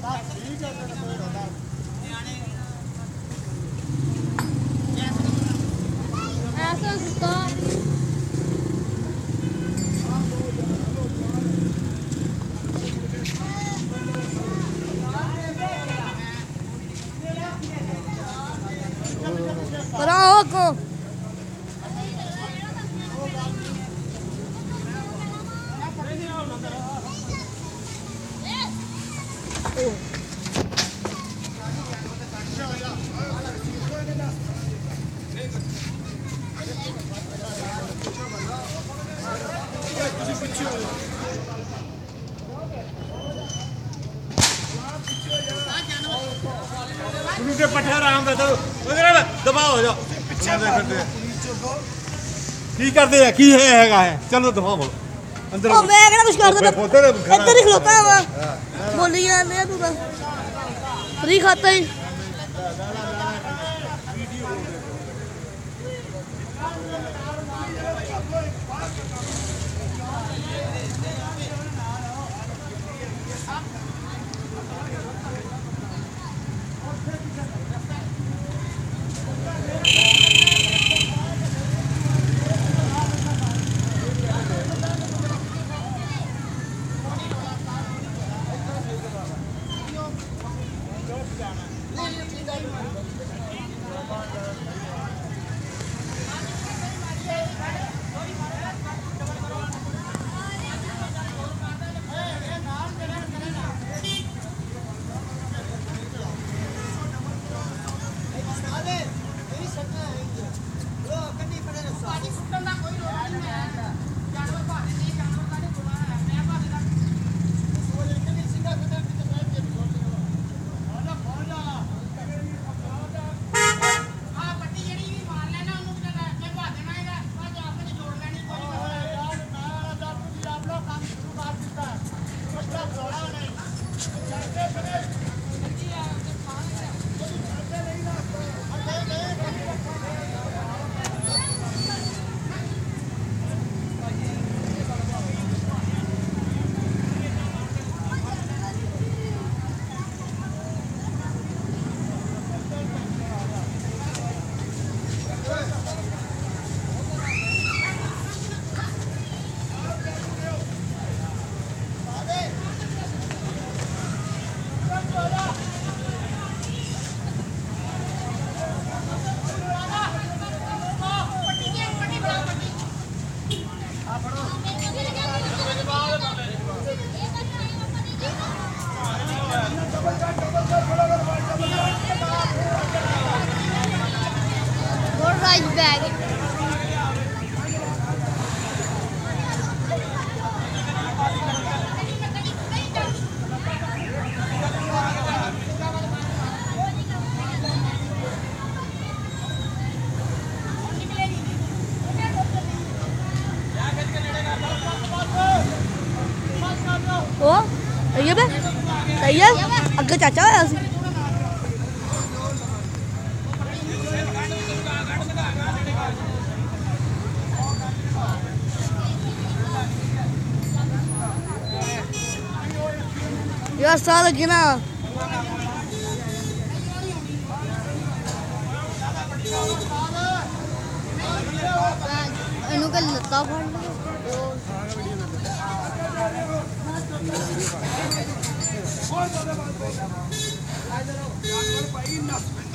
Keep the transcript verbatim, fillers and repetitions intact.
Bravo! पट्ठे आराम कर दो दबाओ हो जाओ की करते हैं की है हैगा है चलो दबाओ बोलो अंदर ओ मैं कहना कुछ कर दे इधर ही खलोता है बोली जाने तू तो फ्री खाता ही Right back. Oh, iya be? Iya, agak caca ya sih. Ya salah gina. Anu kan lata phone.